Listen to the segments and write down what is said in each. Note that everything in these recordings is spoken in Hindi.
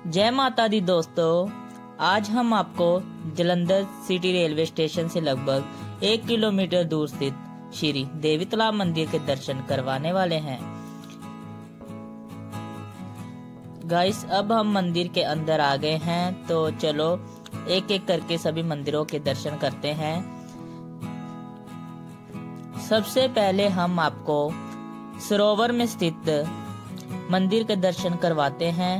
जय माता दी दोस्तों, आज हम आपको जलंधर सिटी रेलवे स्टेशन से लगभग 1 किलोमीटर दूर स्थित श्री देवी तालाब मंदिर के दर्शन करवाने वाले हैं। गाइस, अब हम मंदिर के अंदर आ गए हैं, तो चलो एक एक करके सभी मंदिरों के दर्शन करते हैं। सबसे पहले हम आपको सरोवर में स्थित मंदिर के दर्शन करवाते हैं।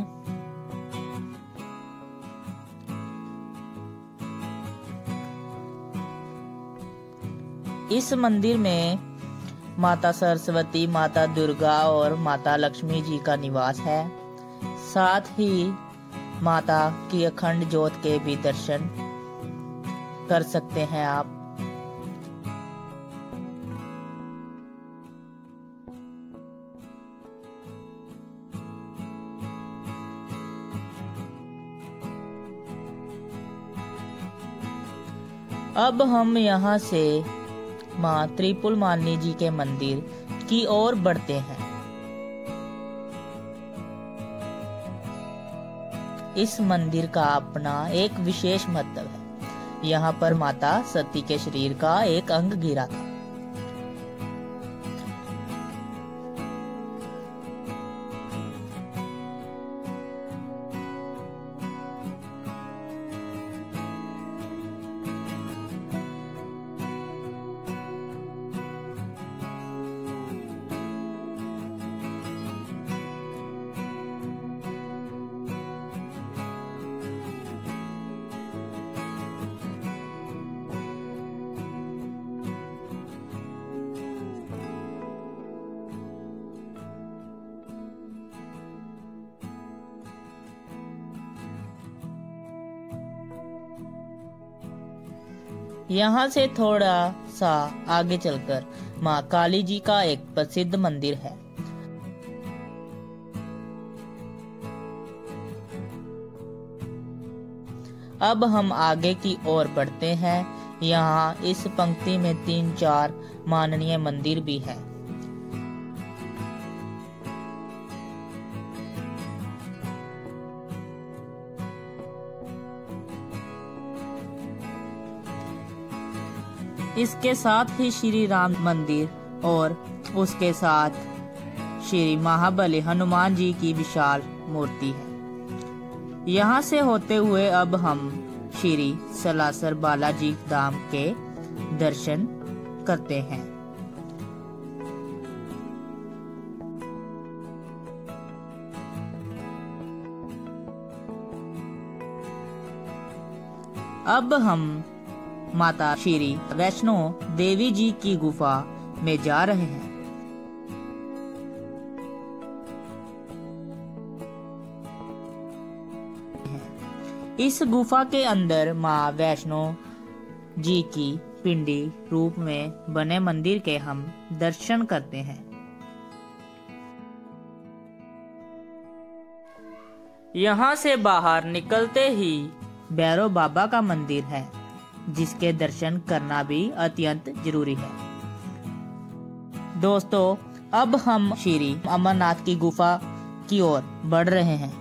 इस मंदिर में माता सरस्वती, माता दुर्गा और माता लक्ष्मी जी का निवास है। साथ ही माता की अखंड ज्योत के भी दर्शन कर सकते हैं आप। अब हम यहाँ से माँ त्रिपुल मालिनी जी के मंदिर की ओर बढ़ते हैं। इस मंदिर का अपना एक विशेष महत्व है। यहाँ पर माता सती के शरीर का एक अंग गिरा था। यहाँ से थोड़ा सा आगे चलकर माँ काली जी का एक प्रसिद्ध मंदिर है। अब हम आगे की ओर बढ़ते हैं। यहाँ इस पंक्ति में 3-4 माननीय मंदिर भी हैं। इसके साथ ही श्री राम मंदिर और उसके साथ श्री महाबली हनुमान जी की विशाल मूर्ति है। यहाँ से होते हुए अब हम श्री सलासर बालाजी धाम के दर्शन करते हैं। अब हम माता श्री वैष्णो देवी जी की गुफा में जा रहे हैं। इस गुफा के अंदर माँ वैष्णो जी की पिंडी रूप में बने मंदिर के हम दर्शन करते हैं। यहाँ से बाहर निकलते ही भैरव बाबा का मंदिर है, जिसके दर्शन करना भी अत्यंत जरूरी है। दोस्तों, अब हम श्री अमरनाथ की गुफा की ओर बढ़ रहे हैं।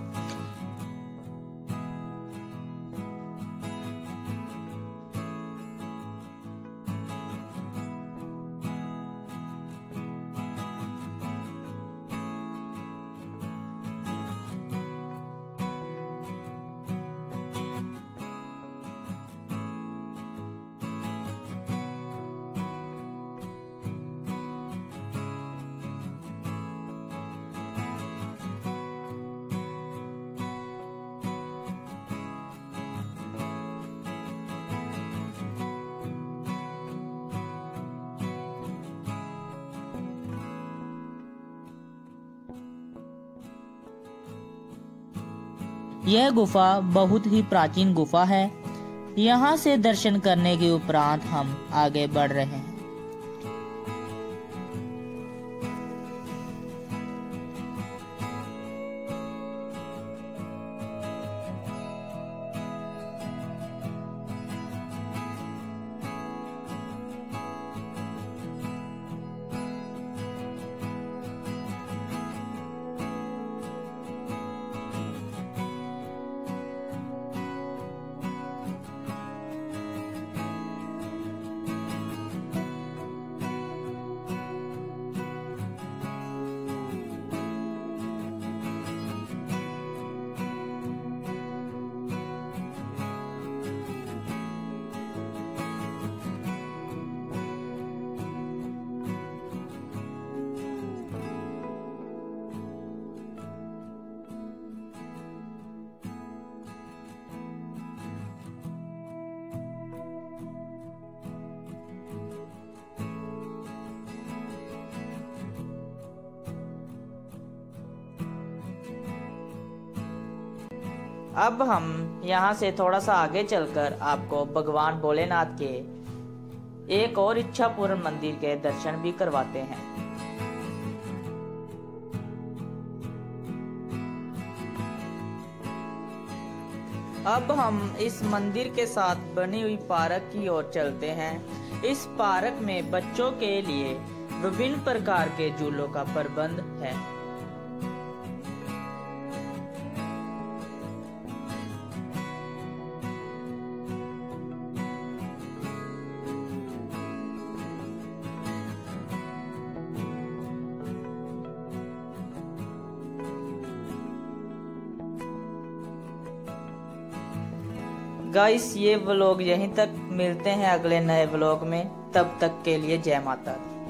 यह गुफा बहुत ही प्राचीन गुफा है। यहाँ से दर्शन करने के उपरांत हम आगे बढ़ रहे हैं। अब हम यहाँ से थोड़ा सा आगे चलकर आपको भगवान भोलेनाथ के एक और इच्छा पूर्ण मंदिर के दर्शन भी करवाते हैं। अब हम इस मंदिर के साथ बनी हुई पार्क की ओर चलते हैं। इस पार्क में बच्चों के लिए विभिन्न प्रकार के झूलों का प्रबंध है। गाइस, ये व्लॉग यहीं तक, मिलते हैं अगले नए व्लॉग में। तब तक के लिए जय माता दी।